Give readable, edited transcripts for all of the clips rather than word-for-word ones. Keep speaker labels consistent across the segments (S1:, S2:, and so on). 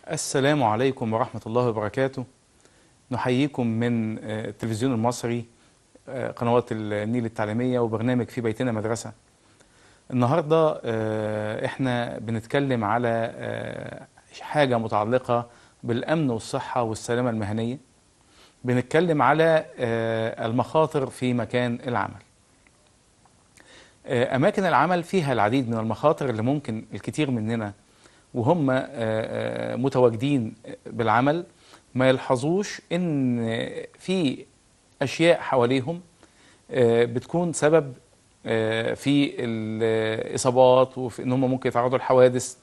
S1: السلام عليكم ورحمة الله وبركاته. نحييكم من التلفزيون المصري، قنوات النيل التعليمية وبرنامج في بيتنا مدرسة. النهاردة احنا بنتكلم على حاجة متعلقة بالأمن والصحة والسلامة المهنية. بنتكلم على المخاطر في مكان العمل. أماكن العمل فيها العديد من المخاطر اللي ممكن الكثير مننا وهم متواجدين بالعمل ما يلحظوش ان في اشياء حواليهم بتكون سبب في الاصابات وفي ان هم ممكن يتعرضوا لحوادث.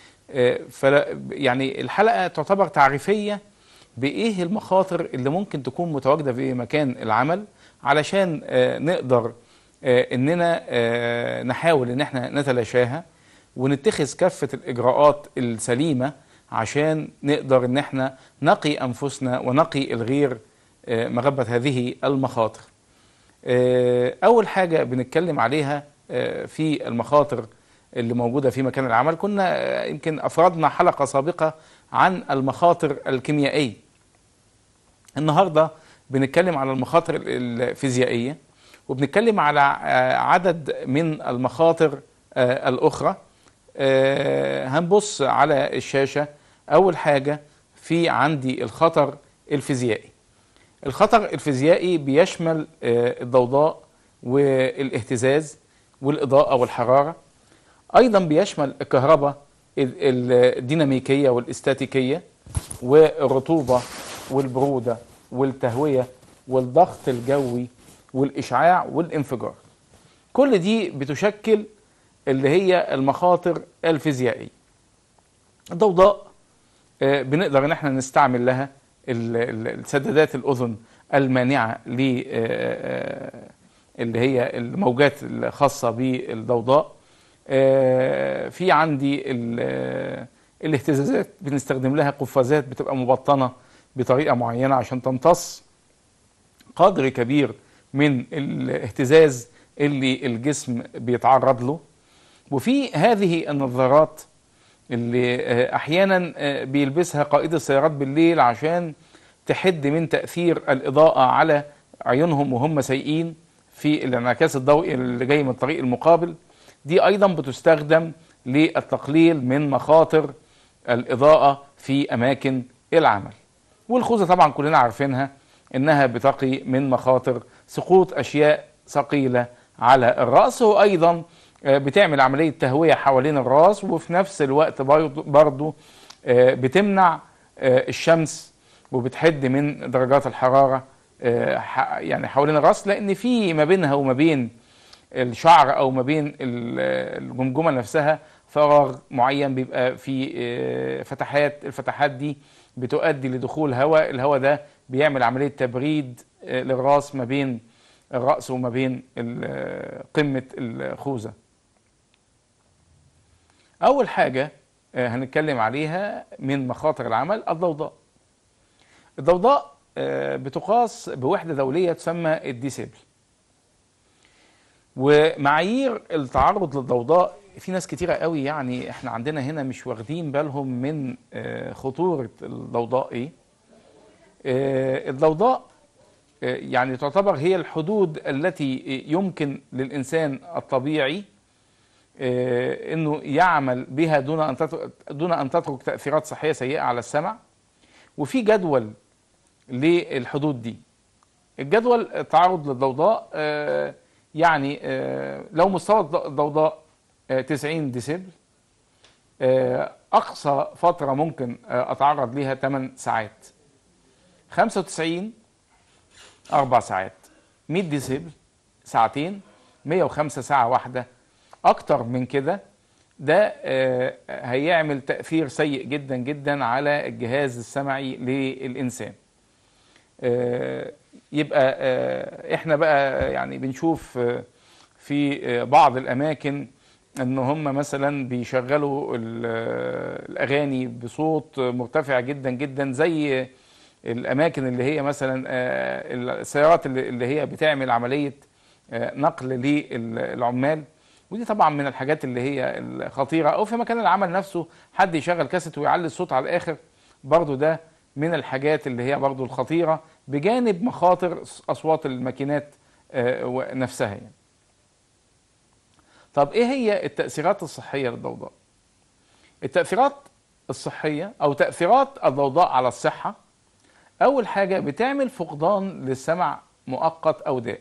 S1: يعني الحلقة تعتبر تعريفية بايه المخاطر اللي ممكن تكون متواجدة في مكان العمل، علشان نقدر اننا نحاول ان احنا نتلاشاها ونتخذ كافة الإجراءات السليمة عشان نقدر إن احنا نقي أنفسنا ونقي الغير مغبة هذه المخاطر. أول حاجة بنتكلم عليها في المخاطر اللي موجودة في مكان العمل، كنا يمكن أفردنا حلقة سابقة عن المخاطر الكيميائية. النهاردة بنتكلم على المخاطر الفيزيائية، وبنتكلم على عدد من المخاطر الأخرى. هنبص على الشاشة. أول حاجة في عندي الخطر الفيزيائي. الخطر الفيزيائي بيشمل الضوضاء والاهتزاز والإضاءة والحرارة. أيضا بيشمل الكهرباء الديناميكية والاستاتيكية والرطوبة والبرودة والتهوية والضغط الجوي والإشعاع والانفجار. كل دي بتشكل اللي هي المخاطر الفيزيائية. الضوضاء بنقدر ان احنا نستعمل لها السدادات الأذن المانعة اللي هي الموجات الخاصة بالضوضاء. في عندي الاهتزازات بنستخدم لها قفازات بتبقى مبطنة بطريقة معينة عشان تمتص قدر كبير من الاهتزاز اللي الجسم بيتعرض له. وفي هذه النظارات اللي احيانا بيلبسها قائد السيارات بالليل عشان تحد من تأثير الإضاءة على عيونهم وهم سايقين في الانعكاس الضوئي اللي جاي من الطريق المقابل. دي ايضا بتستخدم للتقليل من مخاطر الإضاءة في أماكن العمل. والخوذة طبعا كلنا عارفينها انها بتقي من مخاطر سقوط اشياء ثقيلة على الرأس، وايضا بتعمل عملية تهوية حوالين الراس، وفي نفس الوقت برضو بتمنع الشمس وبتحد من درجات الحرارة يعني حوالين الراس، لأن في ما بينها وما بين الشعر أو ما بين الجمجمة نفسها فراغ معين بيبقى في فتحات. الفتحات دي بتؤدي لدخول هواء. الهواء ده بيعمل عملية تبريد للراس ما بين الرأس وما بين قمة الخوذة. أول حاجة هنتكلم عليها من مخاطر العمل الضوضاء. الضوضاء بتقاس بوحدة دولية تسمى الديسيبل. ومعايير التعرض للضوضاء في ناس كتيرة قوي، يعني احنا عندنا هنا مش واخدين بالهم من خطورة الضوضاء ايه. الضوضاء يعني تعتبر هي الحدود التي يمكن للإنسان الطبيعي انه يعمل بها دون ان تترك تأثيرات صحية سيئة على السمع. وفي جدول للحدود دي. الجدول التعرض للضوضاء يعني لو مستوى الضوضاء 90 ديسيبل، اقصى فترة ممكن اتعرض ليها 8 ساعات، 95 4 ساعات، 100 ديسيبل ساعتين، 105 ساعة واحدة. اكتر من كده ده هيعمل تأثير سيء جدا جدا على الجهاز السمعي للإنسان. يبقى احنا بقى يعني بنشوف في بعض الأماكن ان هم مثلا بيشغلوا الأغاني بصوت مرتفع جدا جدا، زي الأماكن اللي هي مثلا السيارات اللي هي بتعمل عملية نقل للعمال. ودي طبعا من الحاجات اللي هي الخطيرة. او في مكان العمل نفسه حد يشغل كاسيت ويعلي الصوت على الاخر، برضو ده من الحاجات اللي هي برضو الخطيرة بجانب مخاطر أصوات الماكينات نفسها يعني. طب إيه هي التأثيرات الصحية للضوضاء؟ التأثيرات الصحية أو تأثيرات الضوضاء على الصحة، أول حاجة بتعمل فقدان للسمع مؤقت أو دائم.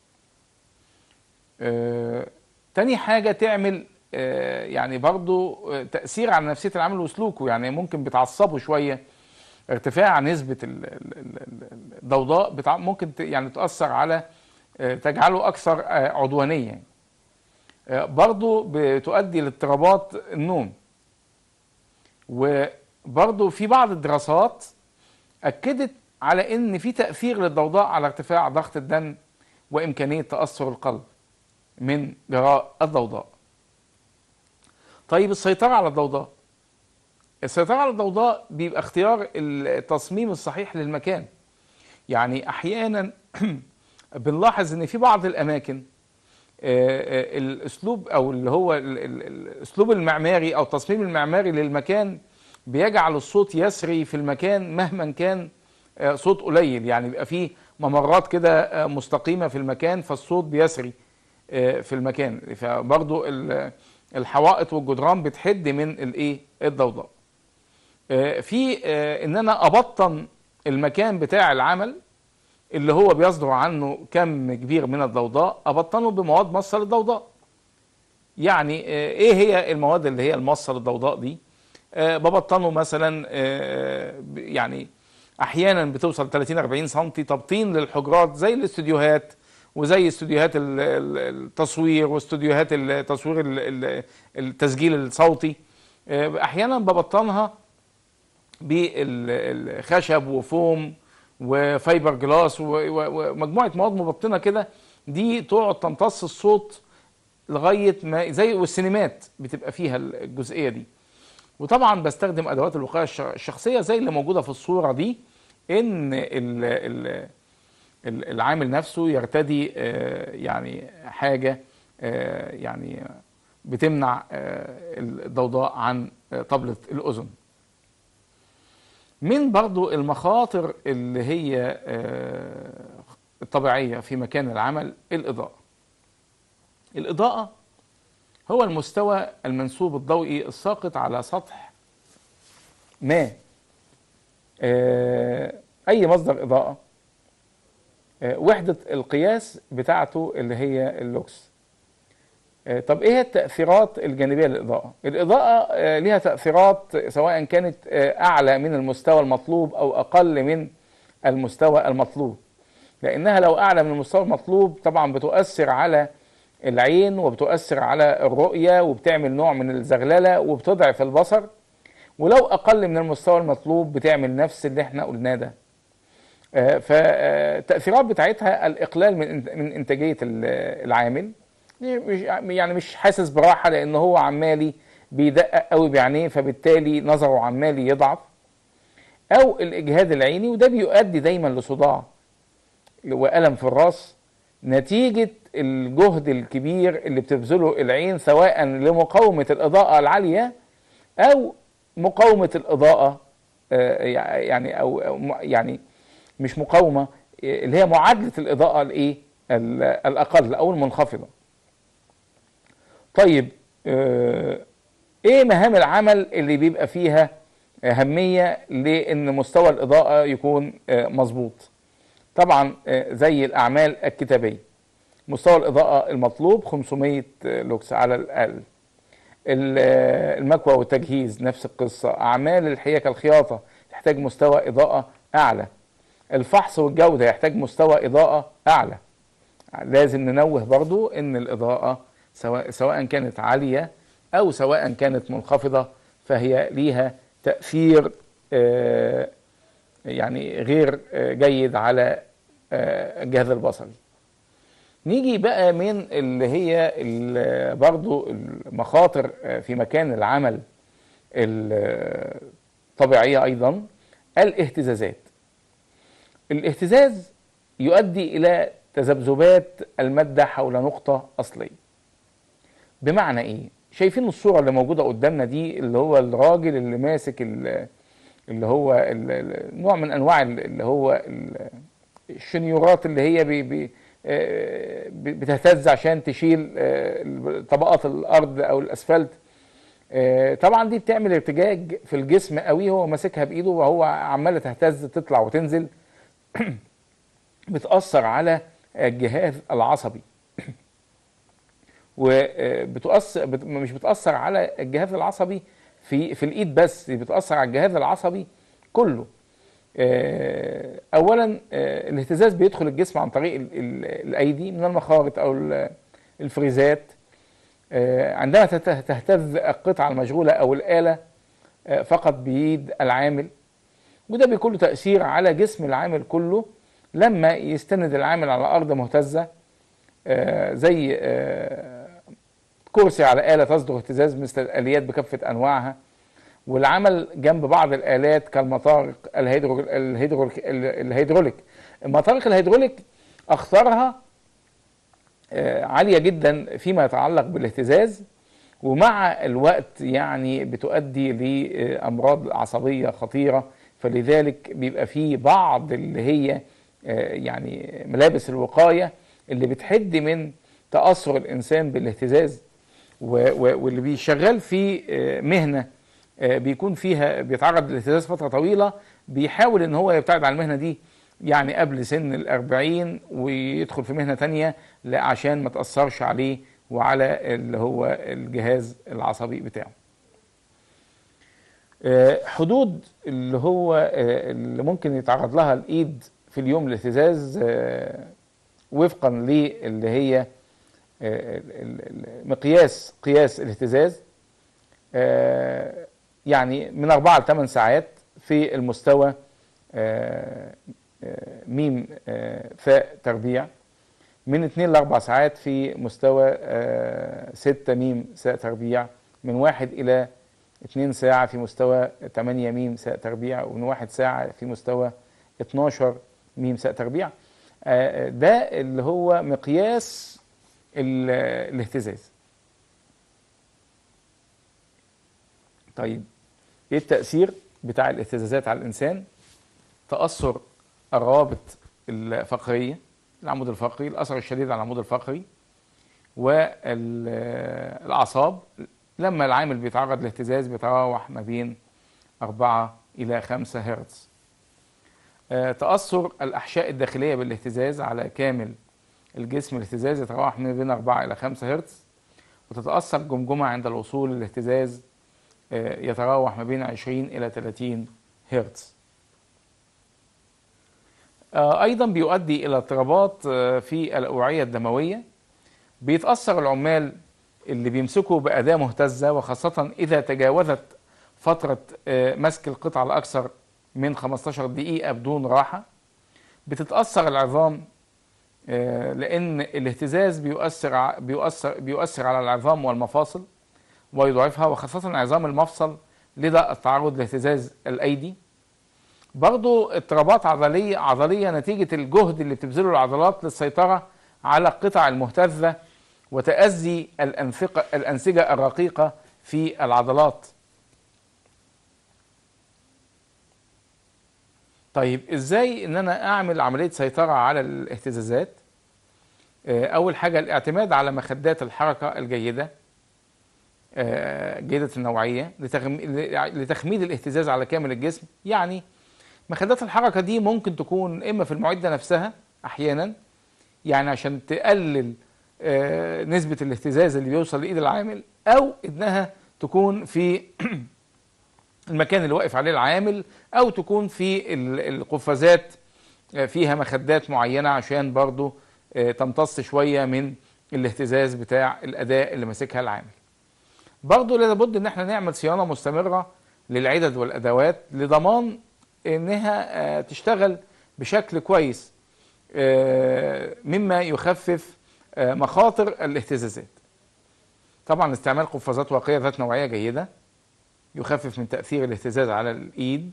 S1: تاني حاجة تعمل يعني برضو تأثير على نفسية العامل وسلوكه، يعني ممكن بتعصبه شوية. ارتفاع نسبة الضوضاء ممكن يعني تؤثر على تجعله أكثر عدوانية. برضو بتؤدي لاضطرابات النوم. وبرضو في بعض الدراسات أكدت على إن في تأثير للضوضاء على ارتفاع ضغط الدم وإمكانية تأثر القلب من جراء الضوضاء. طيب السيطرة على الضوضاء. السيطرة على الضوضاء بيبقى اختيار التصميم الصحيح للمكان. يعني أحيانا بنلاحظ إن في بعض الأماكن الأسلوب أو اللي هو الأسلوب المعماري أو التصميم المعماري للمكان بيجعل الصوت يسري في المكان مهما كان صوت قليل. يعني بيبقى فيه ممرات كده مستقيمة في المكان فالصوت بيسري في المكان. فبرضو الحوائط والجدران بتحد من الايه الضوضاء. في ان انا ابطن المكان بتاع العمل اللي هو بيصدر عنه كم كبير من الضوضاء، ابطنه بمواد مصة للضوضاء. يعني ايه هي المواد اللي هي المصة للضوضاء دي؟ ببطنه مثلا يعني احيانا بتوصل 30-40 سم تبطين للحجرات زي الاستوديوهات وزي استوديوهات التصوير واستوديوهات التصوير التسجيل الصوتي. احيانا ببطنها بالخشب وفوم وفايبر جلاس ومجموعه مواد مبطنه كده، دي تقعد تمتص الصوت لغايه ما زي والسينمات بتبقى فيها الجزئيه دي. وطبعا بستخدم ادوات الوقايه الشخصيه زي اللي موجوده في الصوره دي، ان العامل نفسه يرتدي يعني حاجه يعني بتمنع الضوضاء عن طبلة الأذن. من برضو المخاطر اللي هي الطبيعية في مكان العمل الإضاءة. الإضاءة هو المستوى المنسوب الضوئي الساقط على سطح ما. أي مصدر إضاءة وحدة القياس بتاعته اللي هي اللوكس. طب ايه التأثيرات الجانبية للإضاءة؟ الإضاءة لها تأثيرات سواء كانت أعلى من المستوى المطلوب أو أقل من المستوى المطلوب. لأنها لو أعلى من المستوى المطلوب طبعا بتؤثر على العين وبتؤثر على الرؤية وبتعمل نوع من الزغللة وبتضعف البصر. ولو أقل من المستوى المطلوب بتعمل نفس اللي احنا قلناه ده. فالتأثيرات بتاعتها الإقلال من إنتاجية العامل، يعني مش حاسس براحة لأن هو عمالي بيدقق قوي بعينيه فبالتالي نظره عمالي يضعف، أو الإجهاد العيني وده بيؤدي دايما لصداع وألم في الراس نتيجة الجهد الكبير اللي بتبذله العين سواء لمقاومة الإضاءة العالية أو مقاومة الإضاءة يعني أو يعني مش مقاومة اللي هي معادلة الإضاءة الإيه الأقل أو المنخفضة. طيب إيه مهام العمل اللي بيبقى فيها أهمية لأن مستوى الإضاءة يكون مظبوط؟ طبعا زي الأعمال الكتابية مستوى الإضاءة المطلوب 500 لوكس على الأقل. المكوى والتجهيز نفس القصة. أعمال الحياكة الخياطة تحتاج مستوى إضاءة أعلى. الفحص والجودة يحتاج مستوى إضاءة أعلى. لازم ننوه برضو إن الإضاءة سواء كانت عالية أو سواء كانت منخفضة فهي ليها تأثير يعني غير جيد على الجهاز البصري. نيجي بقى من اللي هي برضو المخاطر في مكان العمل الطبيعية أيضا الاهتزازات. الاهتزاز يؤدي إلى تذبذبات المادة حول نقطة أصلية. بمعنى إيه؟ شايفين الصورة اللي موجودة قدامنا دي اللي هو الراجل اللي ماسك اللي هو نوع من انواع اللي هو الشنيورات اللي هي بتهتز عشان تشيل طبقات الارض او الاسفلت. طبعا دي بتعمل ارتجاج في الجسم قوي، هو ماسكها بايده وهو عماله تهتز تطلع وتنزل. بتأثر على الجهاز العصبي، وبتؤثر مش بتأثر على الجهاز العصبي في الايد بس، دي بتأثر على الجهاز العصبي كله. اولا الاهتزاز بيدخل الجسم عن طريق الايدي من المخارط او الفريزات. عندما تهتز القطعة المشغولة او الآلة فقط بيد العامل، وده بيكون له تأثير على جسم العامل كله. لما يستند العامل على أرض مهتزة زي كرسي على آلة تصدر اهتزاز مثل الآليات بكافة أنواعها، والعمل جنب بعض الآلات كالمطارق الهيدروليك. المطارق الهيدروليك أخطارها عالية جدا فيما يتعلق بالاهتزاز، ومع الوقت يعني بتؤدي لأمراض عصبية خطيرة. فلذلك بيبقى فيه بعض اللي هي يعني ملابس الوقاية اللي بتحد من تأثر الإنسان بالاهتزاز. واللي بيشغل في مهنة بيكون فيها بيتعرض للاهتزاز فترة طويلة، بيحاول ان هو يبتعد عن المهنة دي يعني قبل سن 40 ويدخل في مهنة تانية عشان ما تأثرش عليه وعلى اللي هو الجهاز العصبي بتاعه. حدود اللي هو اللي ممكن يتعرض لها الإيد في اليوم الاهتزاز وفقا للي هي قياس الاهتزاز، يعني من 4 ل 8 ساعات في المستوى ميم فاء تربيع، من 2 ل 4 ساعات في مستوى 6 ميم ساء تربيع، من 1 إلى 2 ساعة في مستوى 8 ميم ساء تربيع، ومن 1 ساعة في مستوى 12 ميم ساء تربيع. ده اللي هو مقياس الاهتزاز. طيب ايه التأثير بتاع الاهتزازات على الإنسان؟ تأثر الروابط الفقرية، العمود الفقري، الأثر الشديد على العمود الفقري والأعصاب. لما العامل بيتعرض لاهتزاز بيتراوح ما بين 4 إلى 5 هرتز. تأثر الأحشاء الداخلية بالاهتزاز على كامل الجسم، الاهتزاز يتراوح ما بين 4 إلى 5 هرتز. وتتأثر الجمجمة عند الوصول للاهتزاز يتراوح ما بين 20 إلى 30 هرتز. أيضا بيؤدي إلى اضطرابات في الأوعية الدموية. بيتأثر العمال اللي بيمسكوا بأداة مهتزة، وخاصة إذا تجاوزت فترة مسك القطعة لأكثر من 15 دقيقة بدون راحة. بتتأثر العظام لأن الاهتزاز بيؤثر على العظام والمفاصل ويضعفها، وخاصة عظام المفصل لدى التعرض لاهتزاز الأيدي. برضو اضطرابات عضلية نتيجة الجهد اللي بتبذله العضلات للسيطرة على القطع المهتزة وتأذي الأنسجة الرقيقة في العضلات. طيب ازاي ان انا اعمل عملية سيطرة على الاهتزازات؟ اول حاجة الاعتماد على مخدات الحركة الجيدة جيدة النوعية لتخميد الاهتزاز على كامل الجسم. يعني مخدات الحركة دي ممكن تكون اما في المعدة نفسها احيانا، يعني عشان تقلل نسبة الاهتزاز اللي بيوصل لإيد العامل، او انها تكون في المكان اللي واقف عليه العامل، او تكون في القفازات فيها مخدات معينة عشان برضو تمتص شوية من الاهتزاز بتاع الأداة اللي ماسكها العامل. برضو لابد ان احنا نعمل صيانة مستمرة للعدد والأدوات لضمان انها تشتغل بشكل كويس مما يخفف مخاطر الاهتزازات. طبعا استعمال قفازات واقية ذات نوعية جيدة يخفف من تأثير الاهتزاز على الإيد.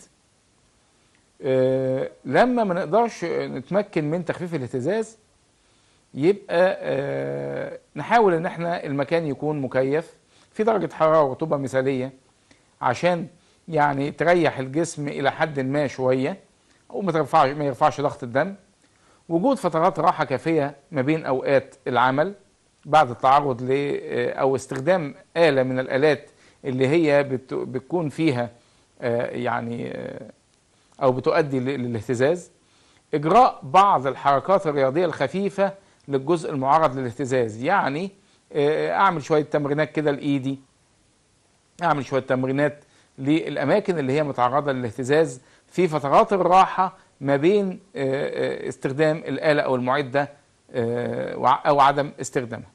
S1: لما ما نقدرش نتمكن من تخفيف الاهتزاز يبقى نحاول ان احنا المكان يكون مكيف في درجة حرارة ورطوبة مثالية عشان يعني تريح الجسم الى حد ما شويه، ما يرفعش ضغط الدم. وجود فترات راحه كافيه ما بين اوقات العمل بعد التعرض او استخدام آلة من الآلات اللي هي بتكون فيها يعني او بتؤدي للاهتزاز. اجراء بعض الحركات الرياضيه الخفيفه للجزء المعرض للاهتزاز، يعني اعمل شويه تمرينات كده لايدي، اعمل شويه تمرينات للاماكن اللي هي متعرضه للاهتزاز في فترات الراحه ما بين استخدام الاله او المعده او عدم استخدامها.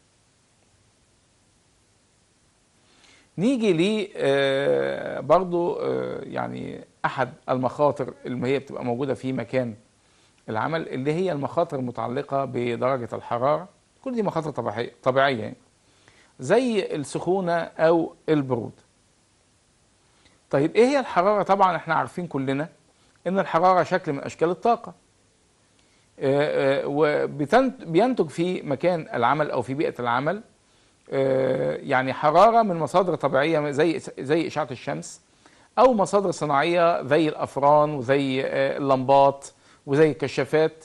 S1: نيجي ل برضو يعني احد المخاطر اللي هي بتبقى موجوده في مكان العمل، اللي هي المخاطر المتعلقه بدرجه الحراره. كل دي مخاطر طبيعيه يعني، زي السخونه او البرود. طيب ايه هي الحراره؟ طبعا احنا عارفين كلنا ان الحراره شكل من اشكال الطاقه، وبينتج في مكان العمل او في بيئه العمل يعني حراره من مصادر طبيعيه زي اشعه الشمس، او مصادر صناعيه زي الافران وزي اللمبات وزي الكشافات.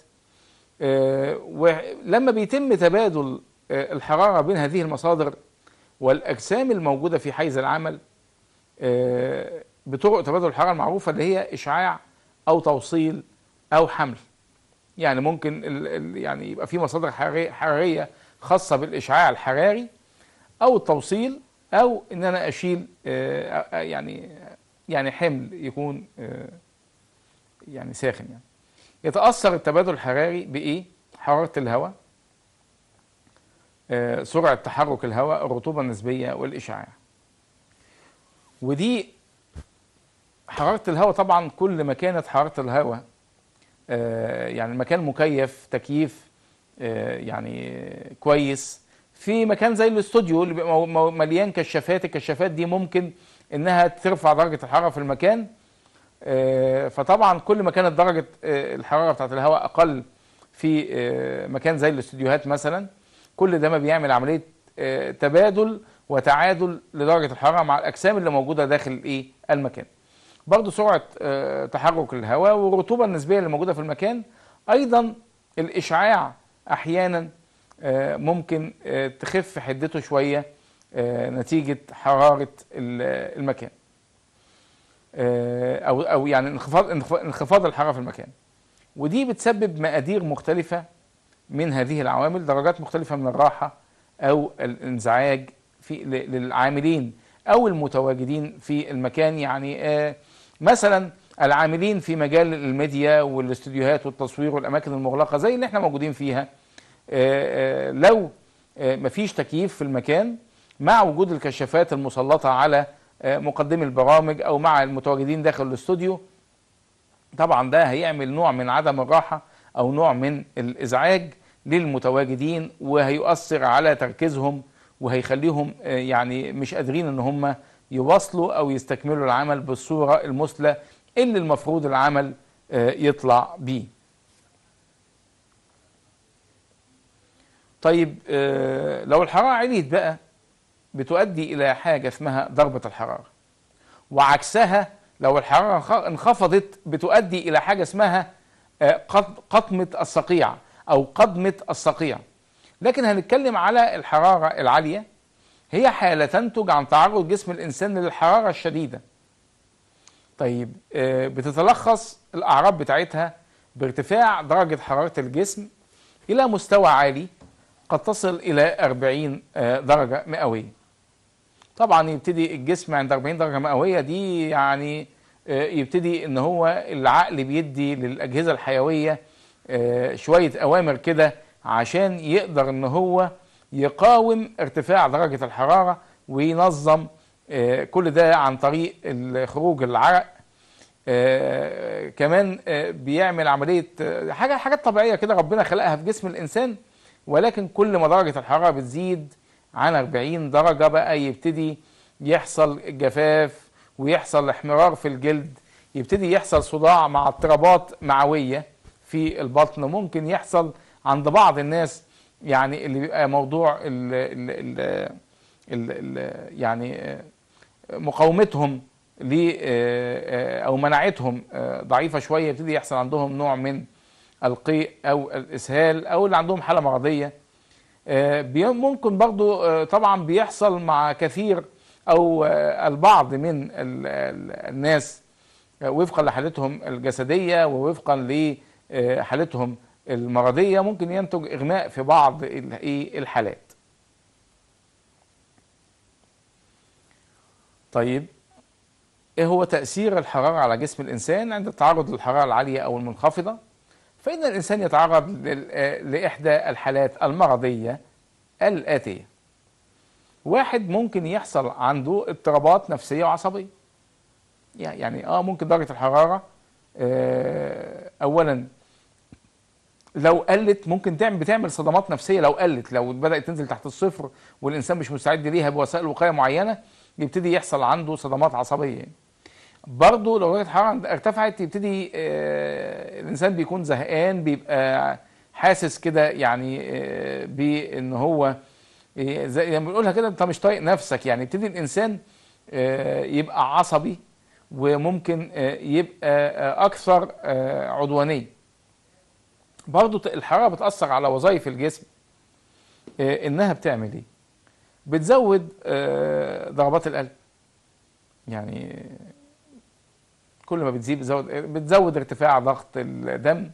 S1: ولما بيتم تبادل الحراره بين هذه المصادر والاجسام الموجوده في حيز العمل بطرق تبادل الحراره المعروفه اللي هي اشعاع او توصيل او حمل. يعني ممكن يعني يبقى في مصادر حراريه خاصه بالاشعاع الحراري او التوصيل، او ان انا اشيل يعني حمل يكون يعني ساخن. يعني يتاثر التبادل الحراري بايه؟ حراره الهواء، سرعه تحرك الهواء، الرطوبه النسبيه، والاشعاع. ودي حراره الهواء طبعا كل ما كانت حراره الهواء يعني المكان مكيف تكييف يعني كويس، في مكان زي الاستوديو اللي بيبقى مليان كشافات، الكشافات دي ممكن انها ترفع درجه الحراره في المكان. فطبعا كل ما كانت درجه الحراره بتاعت الهواء اقل في مكان زي الاستوديوهات مثلا، كل ده ما بيعمل عمليه تبادل وتعادل لدرجه الحراره مع الاجسام اللي موجوده داخل ايه المكان. برضو سرعه تحرك الهواء والرطوبه النسبيه اللي موجوده في المكان، ايضا الاشعاع احيانا ممكن تخف حدته شويه نتيجه حراره المكان، او يعني انخفاض الحراره في المكان. ودي بتسبب مقادير مختلفه من هذه العوامل، درجات مختلفه من الراحه او الانزعاج للعاملين او المتواجدين في المكان. يعني مثلا العاملين في مجال الميديا والاستوديوهات والتصوير والاماكن المغلقه زي اللي احنا موجودين فيها، لو مفيش تكييف في المكان مع وجود الكشافات المسلطه على مقدمي البرامج او مع المتواجدين داخل الاستوديو، طبعا ده هيعمل نوع من عدم الراحه او نوع من الازعاج للمتواجدين، وهيؤثر على تركيزهم وهيخليهم يعني مش قادرين ان هم يواصلوا او يستكملوا العمل بالصوره المثلى اللي المفروض العمل يطلع بيه. طيب لو الحراره عليت بقى بتؤدي الى حاجه اسمها ضربه الحراره، وعكسها لو الحراره انخفضت بتؤدي الى حاجه اسمها قطمه الصقيع او قضمه الصقيع. لكن هنتكلم على الحراره العاليه، هي حاله تنتج عن تعرض جسم الانسان للحراره الشديده. طيب بتتلخص الاعراض بتاعتها بارتفاع درجه حراره الجسم الى مستوى عالي قد تصل الى 40 درجه مئويه. طبعا يبتدي الجسم عند 40 درجه مئويه دي يعني يبتدي ان هو العقل بيدي للاجهزه الحيويه شويه اوامر كده عشان يقدر ان هو يقاوم ارتفاع درجه الحراره وينظم كل ده عن طريق خروج العرق. كمان بيعمل عمليه حاجات طبيعيه كده ربنا خلقها في جسم الانسان، ولكن كل ما درجه الحراره بتزيد عن 40 درجه بقى يبتدي يحصل جفاف ويحصل احمرار في الجلد، يبتدي يحصل صداع مع اضطرابات معويه في البطن. ممكن يحصل عند بعض الناس يعني اللي بيبقى موضوع ال يعني مقاومتهم او مناعتهم ضعيفه شويه، يبتدي يحصل عندهم نوع من القيء او الاسهال، او اللي عندهم حاله مرضيه. ممكن برضو طبعا بيحصل مع كثير او البعض من الناس وفقا لحالتهم الجسديه ووفقا لحالتهم المرضيه، ممكن ينتج اغماء في بعض الحالات. طيب، ايه هو تأثير الحرارة على جسم الإنسان عند التعرض للحرارة العالية أو المنخفضة؟ فإن الإنسان يتعرض لإحدى الحالات المرضية الآتية. واحد، ممكن يحصل عنده اضطرابات نفسية وعصبية. يعني ممكن درجة الحرارة أولا لو قلت ممكن بتعمل صدمات نفسية. لو قلت، لو بدأت تنزل تحت الصفر والإنسان مش مستعد ليها بوسائل وقاية معينة، يبتدي يحصل عنده صدمات عصبية. برضه لو درجة الحرارة ارتفعت، يبتدي الإنسان بيكون زهقان، بيبقى حاسس كده يعني بأن هو زي ما بنقولها كده، أنت مش طايق نفسك. يعني يبتدي الإنسان يبقى عصبي، وممكن يبقى أكثر عدوانية. برضه الحرارة بتأثر على وظائف الجسم. إنها بتعمل إيه؟ بتزود ضربات القلب. يعني كل ما بتزود ارتفاع ضغط الدم.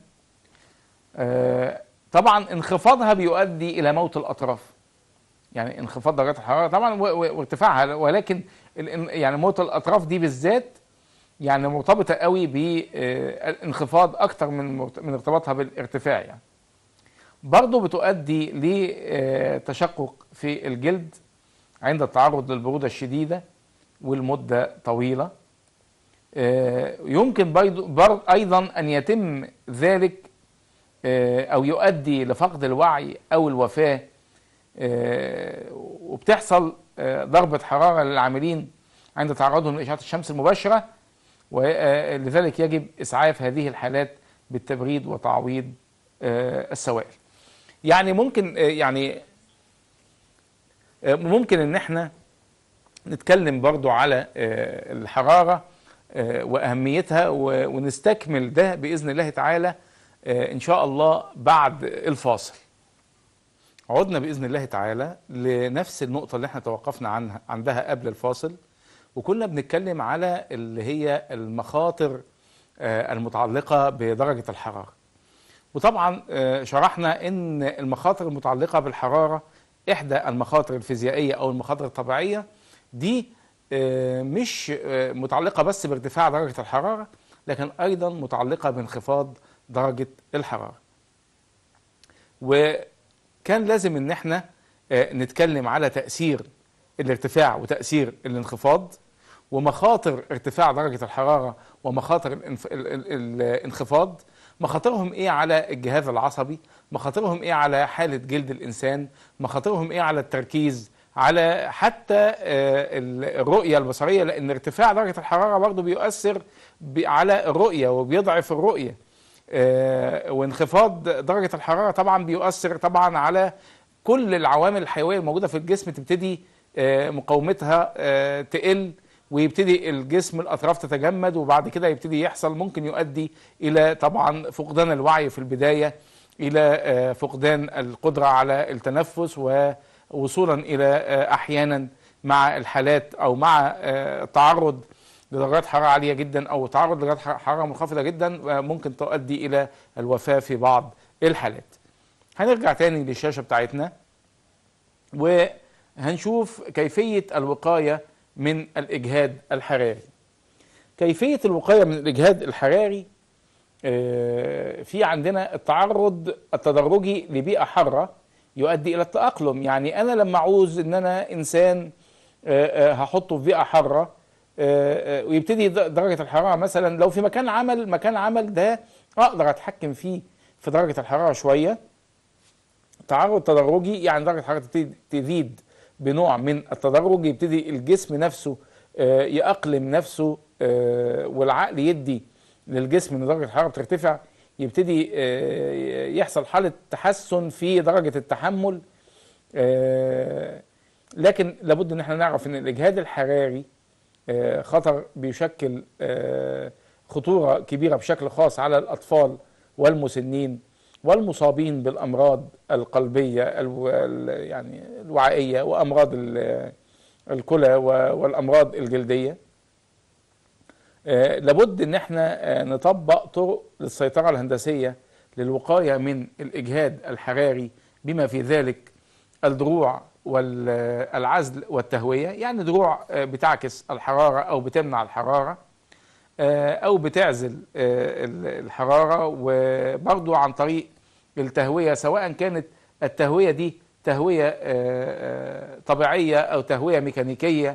S1: طبعا انخفاضها بيؤدي الى موت الاطراف. يعني انخفاض درجات الحراره طبعا وارتفاعها، ولكن يعني موت الاطراف دي بالذات يعني مرتبطه قوي بالانخفاض اكتر من ارتباطها بالارتفاع. يعني برضه بتؤدي لتشقق في الجلد عند التعرض للبروده الشديده والمده طويله. يمكن أيضا أن يتم ذلك أو يؤدي لفقد الوعي أو الوفاة. وبتحصل ضربة حرارة للعاملين عند تعرضهم لإشعاع الشمس المباشرة، ولذلك يجب إسعاف هذه الحالات بالتبريد وتعويض السوائل. يعني ممكن إن احنا نتكلم برضو على الحرارة وأهميتها، ونستكمل ده بإذن الله تعالى إن شاء الله بعد الفاصل. عدنا بإذن الله تعالى لنفس النقطة اللي احنا توقفنا عندها قبل الفاصل، وكنا بنتكلم على اللي هي المخاطر المتعلقة بدرجة الحرارة. وطبعا شرحنا إن المخاطر المتعلقة بالحرارة إحدى المخاطر الفيزيائية أو المخاطر الطبيعية دي مش متعلقة بس بارتفاع درجة الحرارة، لكن أيضا متعلقة بانخفاض درجة الحرارة. وكان لازم ان احنا نتكلم على تأثير الارتفاع وتأثير الانخفاض، ومخاطر ارتفاع درجة الحرارة ومخاطر الانخفاض. مخاطرهم ايه على الجهاز العصبي، مخاطرهم ايه على حالة جلد الإنسان، مخاطرهم ايه على التركيز، على حتى الرؤية البصرية، لأن ارتفاع درجة الحرارة برضو بيؤثر على الرؤية وبيضعف الرؤية. وانخفاض درجة الحرارة طبعا بيؤثر طبعا على كل العوامل الحيوية الموجودة في الجسم، تبتدي مقاومتها تقل، ويبتدي الجسم الأطراف تتجمد، وبعد كده يبتدي يحصل ممكن يؤدي إلى طبعا فقدان الوعي في البداية، إلى فقدان القدرة على التنفس، ووصولا إلى أحيانا مع الحالات أو مع التعرض لدرجات حرارة عالية جدا أو تعرض لدرجات حرارة منخفضة جدا ممكن تؤدي إلى الوفاة في بعض الحالات. هنرجع تاني للشاشة بتاعتنا وهنشوف كيفية الوقاية من الإجهاد الحراري. كيفية الوقاية من الإجهاد الحراري، في عندنا التعرض التدرجي لبيئة حارة يؤدي إلى التأقلم. يعني أنا لما أعوز إن أنا إنسان هحطه في بيئة حارة ويبتدي درجة الحرارة مثلا لو في مكان عمل ده أقدر أتحكم فيه في درجة الحرارة شوية. تعرض تدرجي يعني درجة الحرارة تزيد بنوع من التدرج، يبتدي الجسم نفسه يأقلم نفسه، والعقل يدي للجسم ان درجة الحرارة بترتفع، يبتدي يحصل حالة تحسن في درجة التحمل. لكن لابد ان احنا نعرف ان الاجهاد الحراري خطر بيشكل خطورة كبيرة بشكل خاص على الأطفال والمسنين والمصابين بالأمراض القلبية يعني الوعائية وأمراض الكلى والأمراض الجلدية. لابد ان احنا نطبق طرق للسيطرة الهندسية للوقاية من الإجهاد الحراري، بما في ذلك الدروع والعزل والتهوية. يعني دروع بتعكس الحرارة أو بتمنع الحرارة أو بتعزل الحرارة، وبرضو عن طريق التهوية، سواء كانت التهوية دي تهوية طبيعية أو تهوية ميكانيكية.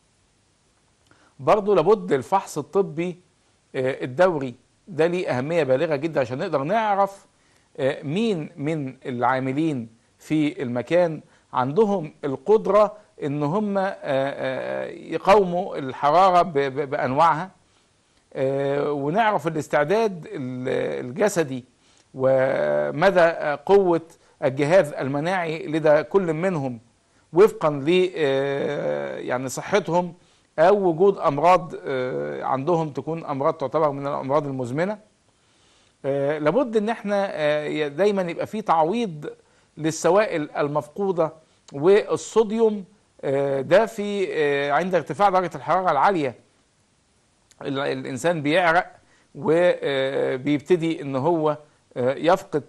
S1: برضو لابد الفحص الطبي الدوري، ده ليه أهمية بالغة جدا عشان نقدر نعرف مين من العاملين في المكان عندهم القدرة ان هم يقاوموا الحرارة بأنواعها، ونعرف الاستعداد الجسدي ومدى قوة الجهاز المناعي لدى كل منهم وفقا ل يعني صحتهم او وجود امراض عندهم تكون امراض تعتبر من الامراض المزمنة. لابد ان احنا دايما يبقى في تعويض للسوائل المفقودة، والصوديوم ده في عند ارتفاع درجة الحرارة العالية الانسان بيعرق وبيبتدي ان هو يفقد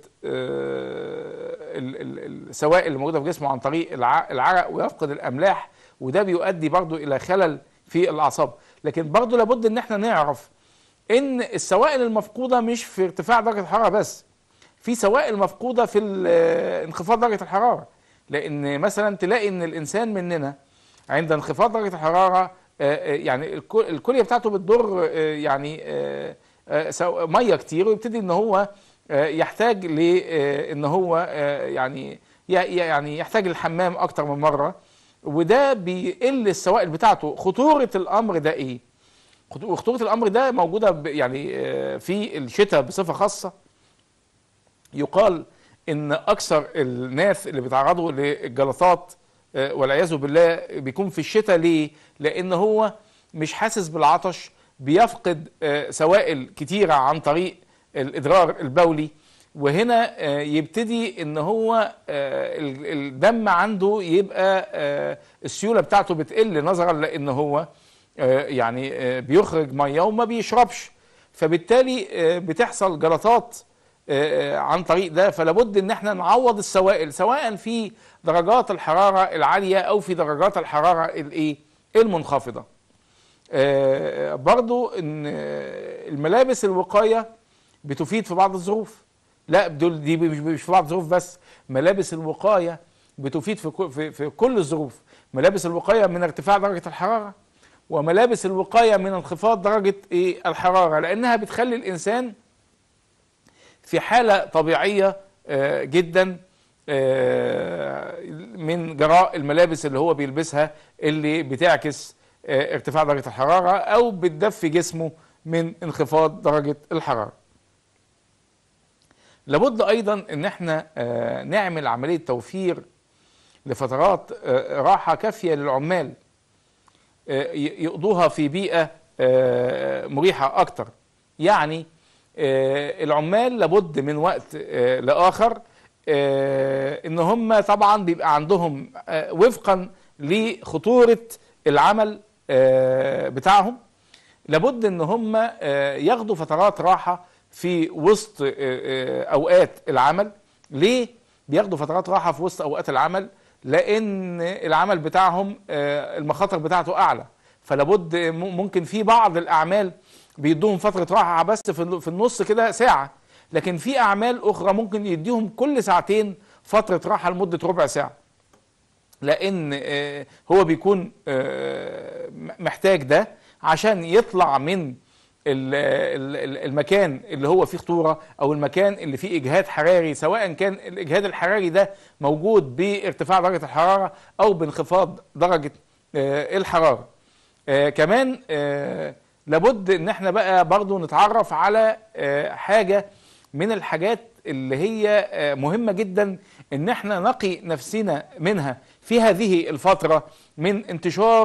S1: السوائل اللي موجودة في جسمه عن طريق العرق، ويفقد الاملاح، وده بيؤدي برضو الى خلل في الاعصاب. لكن برضو لابد ان احنا نعرف ان السوائل المفقودة مش في ارتفاع درجة الحرارة بس، في سوائل مفقودة في انخفاض درجة الحرارة. لان مثلا تلاقي ان الانسان مننا عند انخفاض درجة الحرارة يعني الكلية بتاعته بتضر يعني مية كتير، ويبتدي ان هو يحتاج ل ان هو يعني يحتاج الحمام اكتر من مرة، وده بيقل السوائل بتاعته. خطورة الامر ده ايه؟ خطورة الامر ده موجودة يعني في الشتاء بصفة خاصة. يقال ان اكثر الناس اللي بيتعرضوا للجلطات والعياذ بالله بيكون في الشتاء. ليه؟ لان هو مش حاسس بالعطش، بيفقد سوائل كتيرة عن طريق الادرار البولي، وهنا يبتدي ان هو الدم عنده يبقى السيولة بتاعته بتقل، نظرا لان هو يعني بيخرج مية وما بيشربش، فبالتالي بتحصل جلطات عن طريق ده. فلابد ان احنا نعوض السوائل سواء في درجات الحرارة العالية او في درجات الحرارة المنخفضة. برضو ان الملابس الوقاية بتفيد في بعض الظروف. لا دي مش في بعض الظروف بس، ملابس الوقاية بتفيد في كل الظروف. ملابس الوقاية من ارتفاع درجة الحرارة، وملابس الوقاية من انخفاض درجة الحرارة، لانها بتخلي الانسان في حالة طبيعية جدا من جراء الملابس اللي هو بيلبسها اللي بتعكس ارتفاع درجة الحرارة او بتدفي جسمه من انخفاض درجة الحرارة. لابد ايضا ان احنا نعمل عملية توفير لفترات راحة كافية للعمال يقضوها في بيئة مريحة اكتر. يعني العمال لابد من وقت لآخر ان هم طبعا بيبقى عندهم وفقا لخطورة العمل بتاعهم، لابد ان هم ياخدوا فترات راحة في وسط اوقات العمل. ليه بياخدوا فترات راحة في وسط اوقات العمل؟ لان العمل بتاعهم المخاطر بتاعته اعلى، فلابد ممكن في بعض الاعمال بيدوهم فترة راحة بس في النص كده ساعة، لكن في أعمال أخرى ممكن يديهم كل ساعتين فترة راحة لمدة ربع ساعة، لأن هو بيكون محتاج ده عشان يطلع من المكان اللي هو فيه خطورة أو المكان اللي فيه إجهاد حراري، سواء كان الإجهاد الحراري ده موجود بارتفاع درجة الحرارة أو بانخفاض درجة الحرارة. كمان لابد ان احنا بقى برضو نتعرف على حاجة من الحاجات اللي هي مهمة جدا ان احنا نقي نفسنا منها في هذه الفترة، من انتشار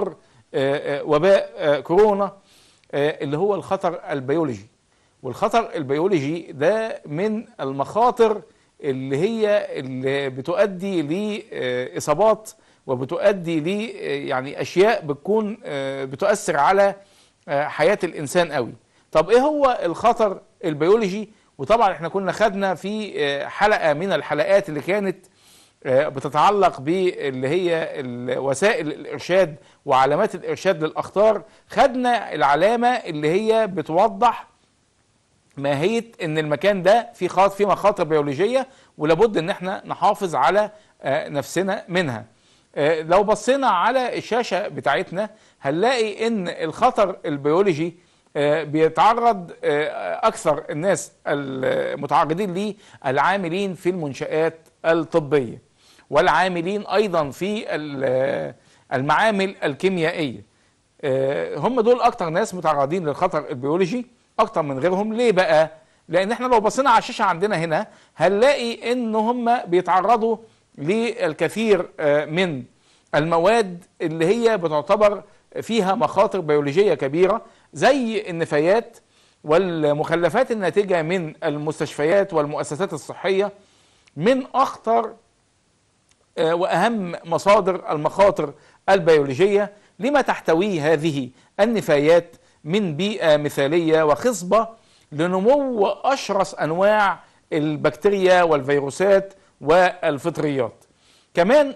S1: وباء كورونا اللي هو الخطر البيولوجي. والخطر البيولوجي ده من المخاطر اللي بتؤدي لإصابات وبتؤدي ل يعني أشياء بتكون بتؤثر على حياة الإنسان قوي. طب إيه هو الخطر البيولوجي؟ وطبعا احنا كنا خدنا في حلقة من الحلقات اللي كانت بتتعلق باللي هي وسائل الإرشاد وعلامات الإرشاد للأخطار، خدنا العلامة اللي هي بتوضح ماهية ان المكان ده في مخاطر بيولوجية ولابد ان احنا نحافظ على نفسنا منها. لو بصينا على الشاشة بتاعتنا هنلاقي ان الخطر البيولوجي بيتعرض اكثر الناس المتعرضين ليه العاملين في المنشآت الطبية والعاملين ايضا في المعامل الكيميائية. هم دول اكتر ناس متعرضين للخطر البيولوجي اكتر من غيرهم. ليه بقى؟ لان احنا لو بصينا على الشاشة عندنا هنا هنلاقي ان هم بيتعرضوا للكثير من المواد اللي هي بتعتبر فيها مخاطر بيولوجية كبيرة، زي النفايات والمخلفات الناتجة من المستشفيات والمؤسسات الصحية، من اخطر واهم مصادر المخاطر البيولوجية لما تحتويه هذه النفايات من بيئة مثالية وخصبة لنمو أشرس أنواع البكتيريا والفيروسات والفطريات. كمان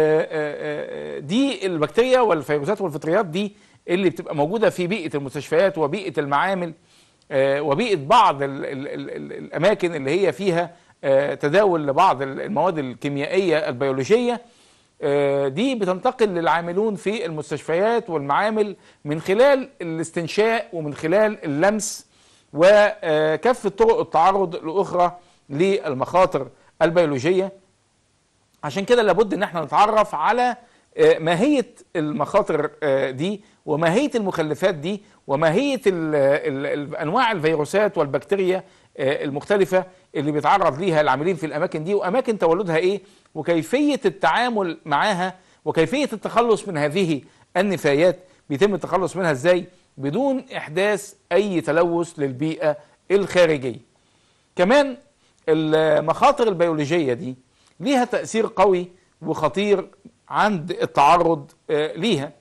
S1: دي البكتيريا والفيروسات والفطريات دي اللي بتبقى موجودة في بيئة المستشفيات وبيئة المعامل وبيئة بعض الأماكن اللي هي فيها تداول لبعض المواد الكيميائية البيولوجية. دي بتنتقل للعاملون في المستشفيات والمعامل من خلال الاستنشاق ومن خلال اللمس وكافة طرق التعرض الأخرى للمخاطر البيولوجية. عشان كده لابد ان احنا نتعرف على ماهية المخاطر دي وماهية المخلفات دي وماهية أنواع الفيروسات والبكتيريا المختلفة اللي بيتعرض ليها العاملين في الأماكن دي وأماكن تولدها إيه وكيفية التعامل معاها وكيفية التخلص من هذه النفايات. بيتم التخلص منها إزاي بدون إحداث أي تلوث للبيئة الخارجية. كمان المخاطر البيولوجية دي ليها تأثير قوي وخطير عند التعرض ليها.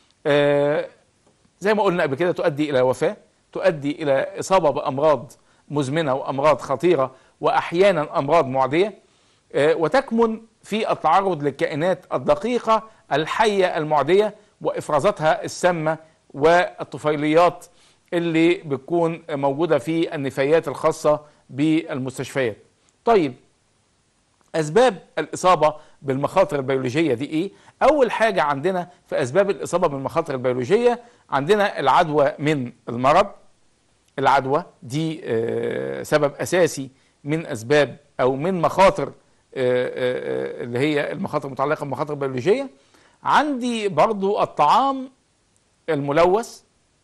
S1: زي ما قلنا قبل كده تؤدي إلى وفاة، تؤدي إلى إصابة بأمراض مزمنة وأمراض خطيرة وأحيانا أمراض معدية، وتكمن في التعرض للكائنات الدقيقة الحية المعدية وإفرازاتها السامة والطفيليات اللي بتكون موجودة في النفايات الخاصة بالمستشفيات. طيب أسباب الإصابة بالمخاطر البيولوجية دي إيه؟ أول حاجة عندنا في أسباب الإصابة بالمخاطر البيولوجية عندنا العدوى من المرض. العدوى دي سبب أساسي من أسباب أو من مخاطر اللي هي المخاطر المتعلقة بالمخاطر البيولوجية. عندي برضو الطعام الملوث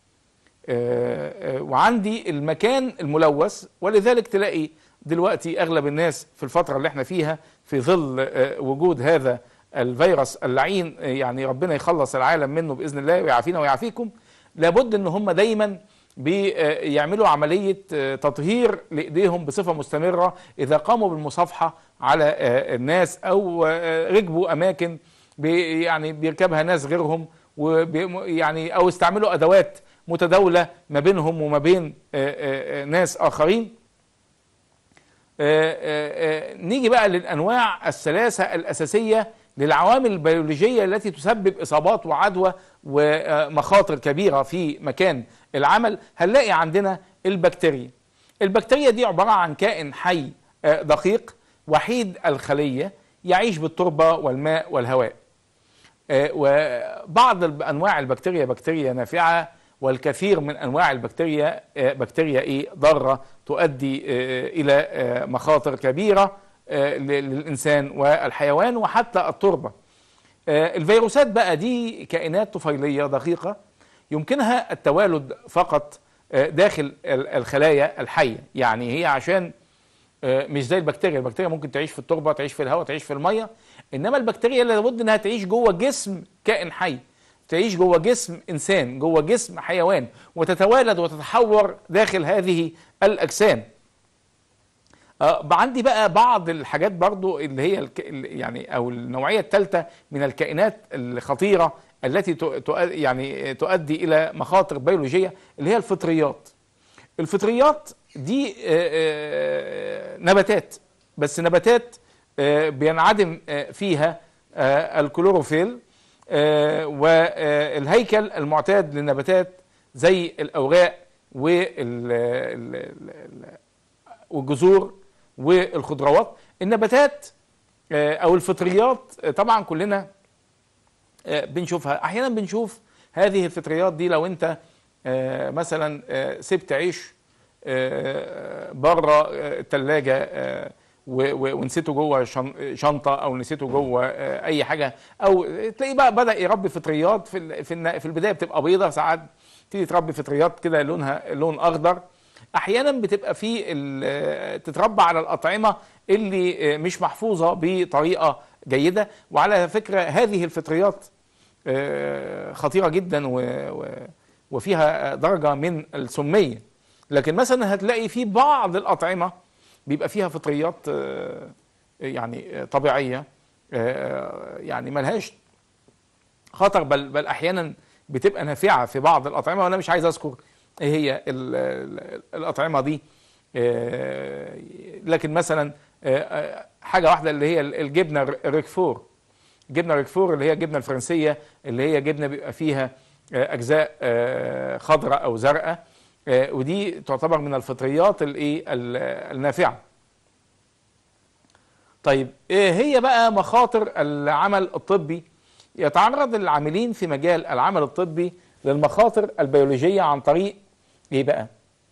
S1: وعندي المكان الملوث، ولذلك تلاقي دلوقتي أغلب الناس في الفترة اللي احنا فيها في ظل وجود هذا الفيروس اللعين، يعني ربنا يخلص العالم منه بإذن الله ويعافينا ويعافيكم، لابد ان هم دايما بيعملوا عملية تطهير لإيديهم بصفة مستمرة إذا قاموا بالمصافحة على الناس أو ركبوا أماكن يعني بيركبها ناس غيرهم يعني أو استعملوا أدوات متداولة ما بينهم وما بين ناس آخرين. نيجي بقى للأنواع الثلاثة الأساسية للعوامل البيولوجية التي تسبب إصابات وعدوى ومخاطر كبيرة في مكان العمل. هنلاقي عندنا البكتيريا. البكتيريا دي عبارة عن كائن حي دقيق وحيد الخلية يعيش بالتربة والماء والهواء، وبعض أنواع البكتيريا بكتيريا نافعة، والكثير من أنواع البكتيريا بكتيريا ضارة تؤدي إلى مخاطر كبيرة للإنسان والحيوان وحتى التربة. الفيروسات بقى دي كائنات طفيلية دقيقة يمكنها التوالد فقط داخل الخلايا الحية، يعني هي عشان مش زي البكتيريا. البكتيريا ممكن تعيش في التربة، تعيش في الهواء، تعيش في المية، إنما البكتيريا لابد إنها تعيش جوه جسم كائن حي. تعيش جوه جسم انسان، جوه جسم حيوان، وتتوالد وتتحور داخل هذه الاجسام. عندي بقى بعض الحاجات برضو اللي هي يعني او النوعيه الثالثه من الكائنات الخطيره التي يعني تؤدي الى مخاطر بيولوجيه، اللي هي الفطريات. الفطريات دي نباتات، بس نباتات بينعدم فيها الكلوروفيل، والهيكل المعتاد للنباتات زي الأوراق والجذور والخضروات. النباتات أو الفطريات طبعا كلنا بنشوفها. أحيانا بنشوف هذه الفطريات دي لو أنت مثلا سبت عيش بره الثلاجة ونسيته جوه شنطه، او نسيته جوه اي حاجه، او تلاقيه بقى بدا يربي فطريات. في البدايه بتبقى بيضه، ساعات تيجي تربي فطريات كده لونها لون اخضر. احيانا بتبقى في تتربى على الاطعمه اللي مش محفوظه بطريقه جيده. وعلى فكره هذه الفطريات خطيره جدا وفيها درجه من السميه. لكن مثلا هتلاقي في بعض الاطعمه بيبقى فيها فطريات يعني طبيعيه، يعني ملهاش خطر، بل احيانا بتبقى نافعه في بعض الاطعمه، وانا مش عايز اذكر ايه هي الاطعمه دي. لكن مثلا حاجه واحده اللي هي الجبنه الريكفور. الجبنه الريكفور اللي هي الجبنه الفرنسيه، اللي هي جبنه بيبقى فيها اجزاء خضراء او زرقاء، ودي تعتبر من الفطريات النافعه. طيب ايه هي بقى مخاطر العمل الطبي؟ يتعرض العاملين في مجال العمل الطبي للمخاطر البيولوجيه عن طريق ايه بقى؟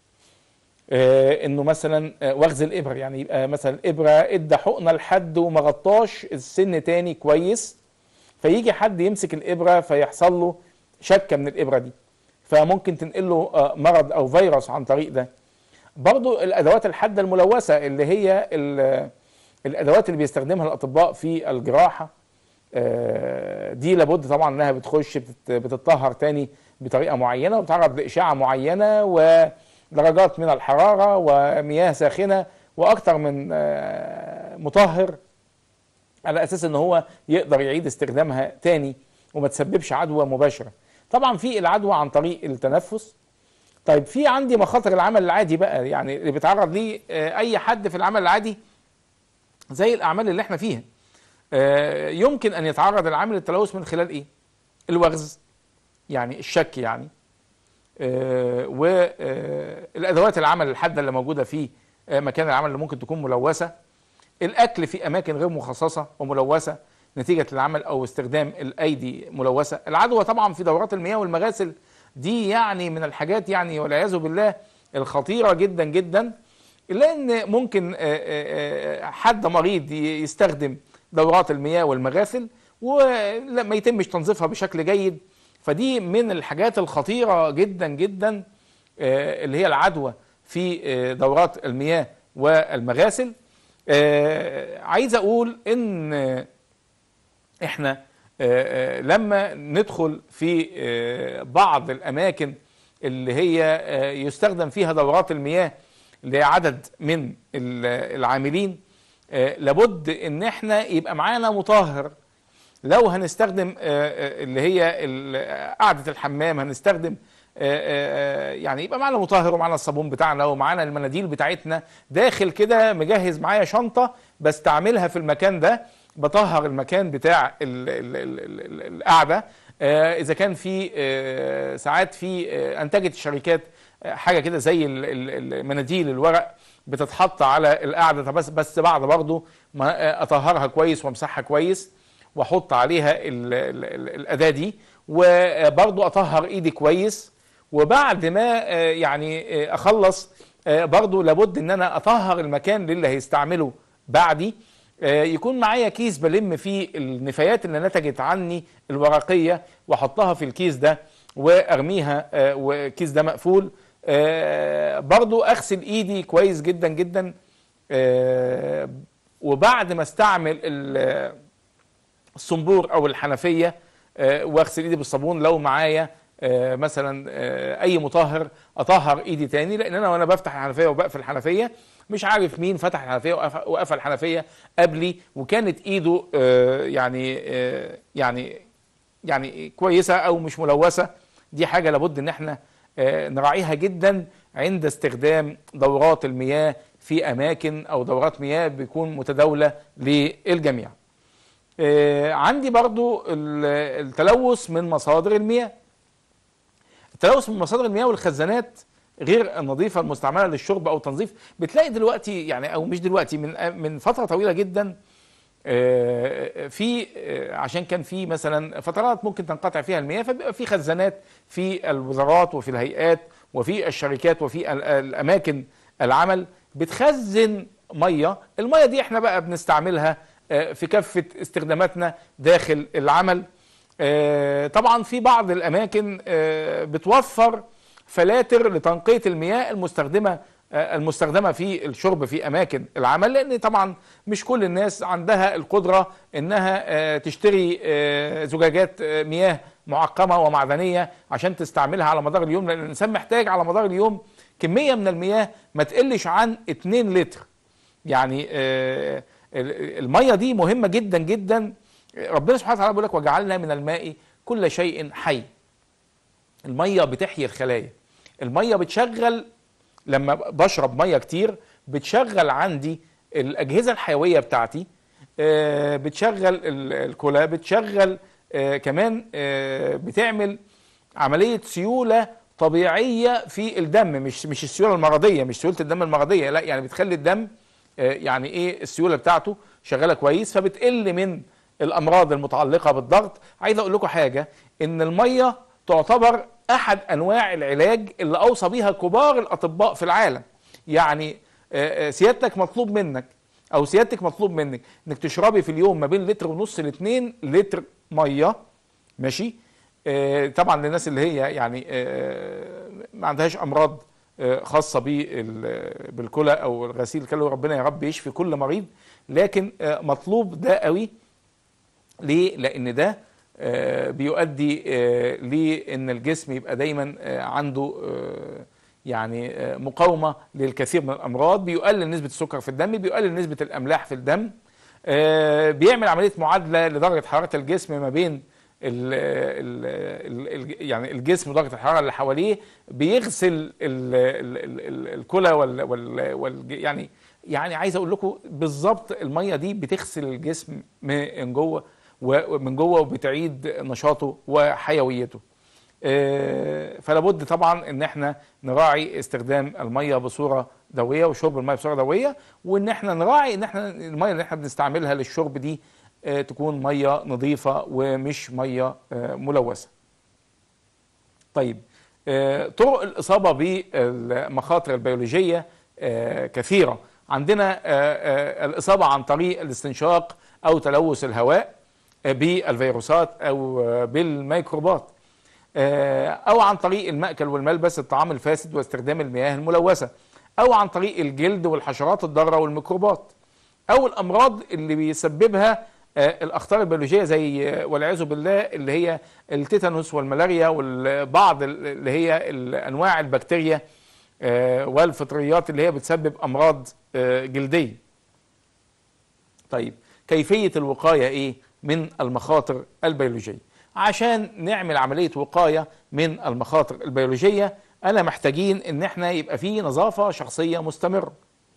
S1: انه مثلا وغز الابر. يعني يبقى مثلا الابره ادى حقنه لحد وما غطاش السن تاني كويس، فيجي حد يمسك الابره فيحصل له شكه من الابره دي، فممكن تنقل له مرض او فيروس عن طريق ده. برضو الادوات الحاده الملوثه اللي هي الادوات اللي بيستخدمها الاطباء في الجراحه، دي لابد طبعا انها بتخش بتطهر تاني بطريقه معينه، وبتعرض لاشعه معينه ودرجات من الحراره ومياه ساخنه واكثر من مطهر، على اساس ان هو يقدر يعيد استخدامها تاني وما تسببش عدوى مباشره. طبعا في العدوى عن طريق التنفس. طيب في عندي مخاطر العمل العادي بقى، يعني اللي بيتعرض ليه اي حد في العمل العادي زي الاعمال اللي احنا فيها. يمكن ان يتعرض العامل للتلوث من خلال ايه؟ الوغز، يعني الشك يعني، والادوات العمل الحاده اللي موجوده في مكان العمل اللي ممكن تكون ملوثه، الاكل في اماكن غير مخصصه وملوثه نتيجه العمل او استخدام الايدي ملوثه، العدوى طبعا في دورات المياه والمغاسل. دي يعني من الحاجات يعني والعياذ بالله الخطيره جدا جدا، لان ممكن حد مريض يستخدم دورات المياه والمغاسل وما يتمش تنظيفها بشكل جيد. فدي من الحاجات الخطيره جدا جدا اللي هي العدوى في دورات المياه والمغاسل. عايز اقول ان احنا لما ندخل في بعض الاماكن اللي هي يستخدم فيها دورات المياه لعدد من العاملين، لابد ان احنا يبقى معانا مطهر. لو هنستخدم اللي هي قعدة الحمام هنستخدم يعني يبقى معانا مطهر ومعانا الصابون بتاعنا ومعانا المناديل بتاعتنا داخل كده، مجهز معايا شنطة بستعملها في المكان ده، بطهر المكان بتاع القعدة. اذا كان في ساعات في انتجت الشركات حاجة كده زي المناديل الورق بتتحط على القعدة، بس بعد برضو ما اطهرها كويس وامسحها كويس واحط عليها الاداة دي، وبرضو اطهر ايدي كويس. وبعد ما يعني اخلص برضو لابد ان انا اطهر المكان اللي هيستعمله بعدي. يكون معايا كيس بلم فيه النفايات اللي نتجت عني الورقية واحطها في الكيس ده وارميها، والكيس ده مقفول. برضو اغسل ايدي كويس جدا جدا. وبعد ما استعمل الصنبور او الحنفية واغسل ايدي بالصابون لو معايا مثلا اي مطهر اطهر ايدي تاني، لان انا وانا بفتح الحنفيه وبقفل الحنفيه مش عارف مين فتح الحنفيه وقفل الحنفيه قبلي وكانت ايده يعني كويسه او مش ملوثه. دي حاجه لابد ان احنا نراعيها جدا عند استخدام دورات المياه في اماكن او دورات مياه بيكون متداوله للجميع. عندي برضو التلوث من مصادر المياه. التلوث من مصادر المياه والخزانات غير النظيفه المستعمله للشرب او التنظيف. بتلاقي دلوقتي يعني او مش دلوقتي، من فتره طويله جدا في عشان كان في مثلا فترات ممكن تنقطع فيها المياه، فبيبقى في خزانات في الوزارات وفي الهيئات وفي الشركات وفي الاماكن العمل بتخزن ميه. الميه دي احنا بقى بنستعملها في كافه استخداماتنا داخل العمل. طبعا في بعض الاماكن بتوفر فلاتر لتنقية المياه المستخدمة في الشرب في اماكن العمل، لان طبعا مش كل الناس عندها القدرة انها تشتري زجاجات مياه معقمة ومعدنية عشان تستعملها على مدار اليوم، لان الانسان محتاج على مدار اليوم كمية من المياه ما تقلش عن 2 لتر. يعني المية دي مهمة جدا جدا. ربنا سبحانه وتعالى بيقول لك وجعلنا من الماء كل شيء حي. المية بتحيي الخلايا. المية بتشغل، لما بشرب مية كتير بتشغل عندي الأجهزة الحيوية بتاعتي، بتشغل الكلى، بتشغل كمان بتعمل عملية سيولة طبيعية في الدم، مش السيولة المرضية، مش سيولة الدم المرضية، لا يعني بتخلي الدم يعني ايه السيولة بتاعته شغالة كويس، فبتقل من الأمراض المتعلقة بالضغط. عايز أقول لكم حاجة، إن المية تعتبر أحد أنواع العلاج اللي أوصى بيها كبار الأطباء في العالم. يعني سيادتك مطلوب منك أو سيادتك مطلوب منك إنك تشربي في اليوم ما بين لتر ونص ل2 لتر مية، ماشي؟ طبعا للناس اللي هي يعني ما عندهاش أمراض خاصة بالكلى أو الغسيل الكلوي، ربنا يا رب يشفي كل مريض، لكن مطلوب ده قوي. ليه؟ لأن ده بيؤدي لأن الجسم يبقى دايما عنده يعني مقاومة للكثير من الأمراض، بيقلل نسبة السكر في الدم، بيقلل نسبة الأملاح في الدم، بيعمل عملية معادلة لدرجة حرارة الجسم ما بين يعني الجسم ودرجة الحرارة اللي حواليه، بيغسل الكلى يعني عايز اقول لكم بالظبط الميه دي بتغسل الجسم من جوه وبتعيد نشاطه وحيويته. فلا بد طبعا ان احنا نراعي استخدام الميه بصوره دوريه وشرب الميه بصوره دوريه، وان احنا نراعي ان احنا الميه اللي احنا بنستعملها للشرب دي تكون ميه نظيفه ومش ميه ملوثه. طيب طرق الاصابه بالمخاطر البيولوجيه كثيره. عندنا الإصابة عن طريق الاستنشاق أو تلوث الهواء بالفيروسات أو بالميكروبات، أو عن طريق المأكل والملبس، الطعام الفاسد واستخدام المياه الملوثة، أو عن طريق الجلد والحشرات الضارة والميكروبات، أو الأمراض اللي بيسببها الأخطار البيولوجية زي والعياذ بالله اللي هي التيتانوس والملاريا والبعض اللي هي أنواع البكتيريا والفطريات اللي هي بتسبب أمراض جلدية. طيب كيفية الوقاية إيه من المخاطر البيولوجية؟ عشان نعمل عملية وقاية من المخاطر البيولوجية أنا محتاجين إن احنا يبقى فيه نظافة شخصية مستمرة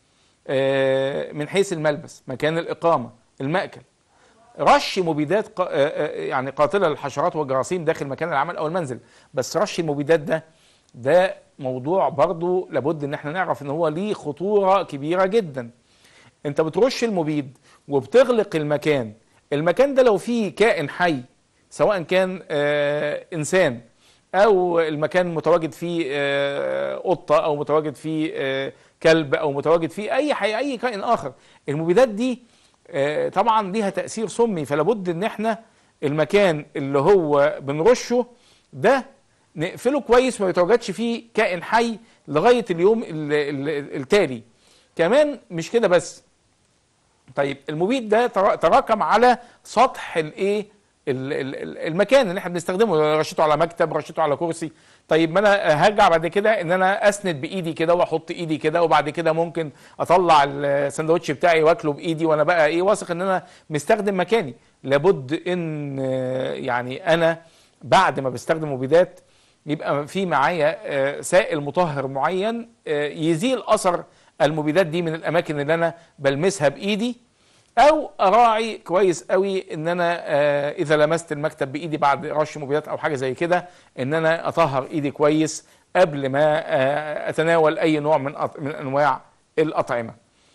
S1: من حيث الملبس، مكان الإقامة، المأكل، رش مبيدات يعني قاتلة للحشرات والجراثيم داخل مكان العمل أو المنزل. بس رش المبيدات ده موضوع برضو لابد ان احنا نعرف ان هو ليه خطورة كبيرة جدا. انت بترش المبيد وبتغلق المكان ده لو فيه كائن حي، سواء كان انسان او المكان متواجد فيه قطة او متواجد فيه كلب او متواجد فيه اي كائن اخر، المبيدات دي طبعا ليها تأثير سمي. فلابد ان احنا المكان اللي هو بنرشه ده نقفله كويس، ما يتواجدش فيه كائن حي لغاية اليوم التالي. كمان مش كده بس، طيب المبيد ده تراكم على سطح المكان اللي احنا بنستخدمه، رشيته على مكتب، رشيته على كرسي. طيب ما انا هرجع بعد كده ان انا اسند بايدي كده واحط ايدي كده، وبعد كده ممكن اطلع الساندوتش بتاعي واكله بايدي وانا بقى ايه واثق ان انا مستخدم مكاني. لابد ان يعني انا بعد ما بستخدم مبيدات يبقى في معايا سائل مطهر معين يزيل اثر المبيدات دي من الاماكن اللي انا بلمسها بايدي، او اراعي كويس قوي ان انا اذا لمست المكتب بايدي بعد رش مبيدات او حاجه زي كده ان انا اطهر ايدي كويس قبل ما اتناول اي نوع من انواع الاطعمه.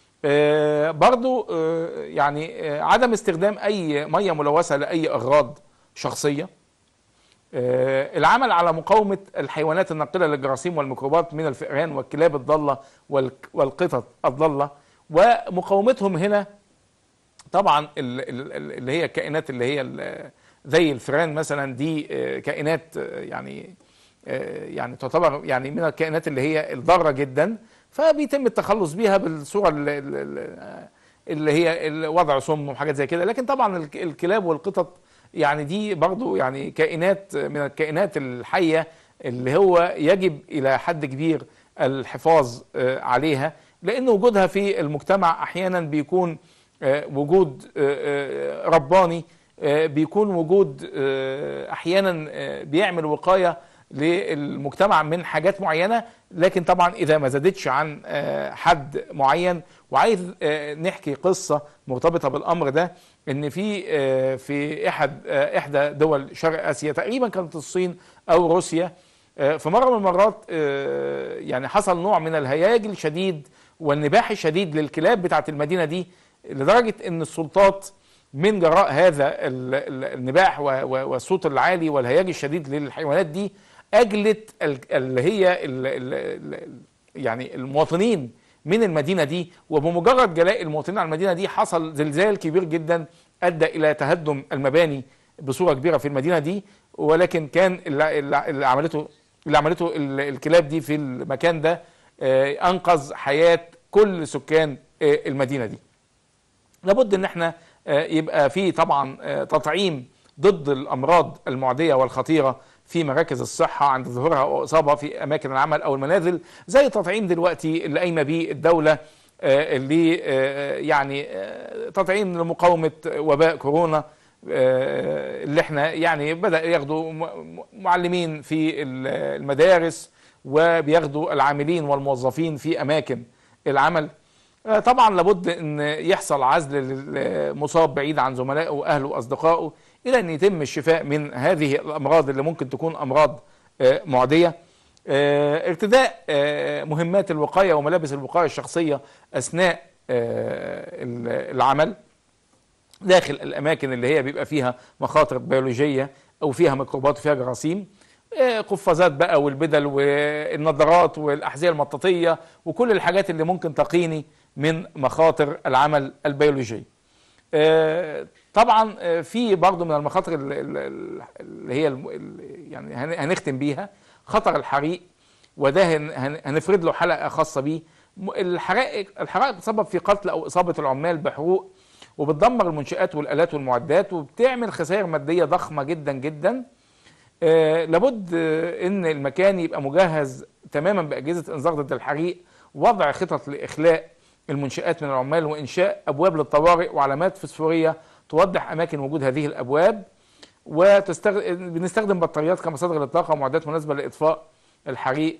S1: برضو يعني عدم استخدام اي ميه ملوثه لاي اغراض شخصيه. العمل على مقاومه الحيوانات الناقله للجراثيم والميكروبات من الفئران والكلاب الضاله والقطط الضاله، ومقاومتهم هنا طبعا اللي هي الكائنات اللي هي زي الفئران مثلا، دي كائنات يعني تعتبر يعني من الكائنات اللي هي الضاره جدا، فبيتم التخلص بيها بالصوره اللي هي وضع سم وحاجات زي كده. لكن طبعا الكلاب والقطط يعني دي برضو يعني كائنات من الكائنات الحيه اللي هو يجب الى حد كبير الحفاظ عليها، لان وجودها في المجتمع احيانا بيكون وجود رباني، بيكون وجود احيانا بيعمل وقايه للمجتمع من حاجات معينه، لكن طبعا اذا ما زادتش عن حد معين. وعايز نحكي قصه مرتبطه بالامر ده، ان في احدى دول شرق اسيا، تقريبا كانت الصين او روسيا، في مره من المرات يعني حصل نوع من الهياج الشديد والنباح الشديد للكلاب بتاعت المدينه دي، لدرجه ان السلطات من جراء هذا النباح والصوت العالي والهياج الشديد للحيوانات دي اجلت اللي هي يعني المواطنين من المدينه دي. وبمجرد جلاء المواطنين على المدينه دي حصل زلزال كبير جدا ادى الى تهدم المباني بصوره كبيره في المدينه دي. ولكن كان اللي عملته الكلاب دي في المكان ده انقذ حياه كل سكان المدينه دي. لابد ان احنا يبقى في طبعا تطعيم ضد الامراض المعديه والخطيره في مراكز الصحه عند ظهورها او اصابه في اماكن العمل او المنازل، زي تطعيم دلوقتي اللي قايمه بيه الدوله، اللي يعني تطعيم لمقاومه وباء كورونا، اللي احنا يعني بدأ ياخدوا معلمين في المدارس وبياخدوا العاملين والموظفين في اماكن العمل. طبعا لابد ان يحصل عزل للمصاب بعيد عن زملائه واهله واصدقائه الى ان يتم الشفاء من هذه الامراض اللي ممكن تكون امراض معديه. ارتداء مهمات الوقايه وملابس الوقايه الشخصيه اثناء العمل داخل الاماكن اللي هي بيبقى فيها مخاطر بيولوجيه او فيها ميكروبات وفيها جراثيم، قفازات بقى والبدل والنظارات والاحذيه المطاطيه وكل الحاجات اللي ممكن تقيني من مخاطر العمل البيولوجي. طبعا في برضو من المخاطر اللي هي يعني هنختم بيها خطر الحريق، وده هنفرد له حلقه خاصه بيه. الحرائق بتسبب في قتل او اصابه العمال بحروق، وبتدمر المنشآت والآلات والمعدات، وبتعمل خسائر ماديه ضخمه جدا جدا. لابد ان المكان يبقى مجهز تماما باجهزه انذار ضد الحريق، وضع خطط لاخلاء المنشآت من العمال، وانشاء ابواب للطوارئ وعلامات فسفوريه توضح اماكن وجود هذه الابواب. بنستخدم بطاريات كمصادر للطاقه ومعدات مناسبه لاطفاء الحريق.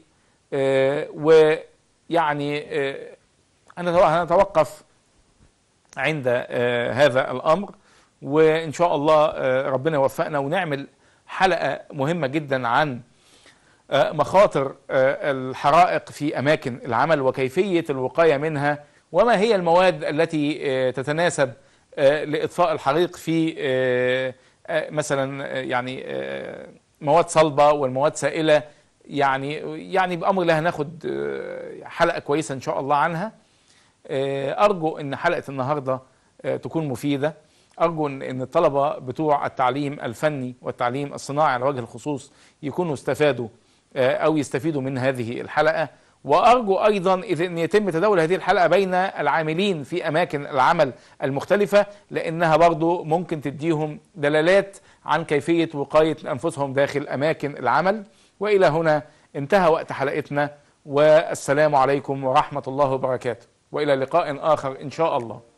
S1: ويعني هنتوقف عند هذا الامر، وان شاء الله ربنا يوفقنا ونعمل حلقه مهمه جدا عن مخاطر الحرائق في اماكن العمل وكيفيه الوقايه منها، وما هي المواد التي تتناسب لاطفاء الحريق في مثلا يعني مواد صلبه والمواد سائله. يعني بامر الله هناخد حلقه كويسه ان شاء الله عنها. ارجو ان حلقه النهارده تكون مفيده، ارجو ان الطلبه بتوع التعليم الفني والتعليم الصناعي على وجه الخصوص يكونوا استفادوا او يستفيدوا من هذه الحلقه. وارجو ايضا اذا ان يتم تداول هذه الحلقه بين العاملين في اماكن العمل المختلفه، لانها برضو ممكن تديهم دلالات عن كيفية وقاية أنفسهم داخل أماكن العمل. وإلى هنا انتهى وقت حلقتنا، والسلام عليكم ورحمة الله وبركاته، وإلى لقاء آخر إن شاء الله.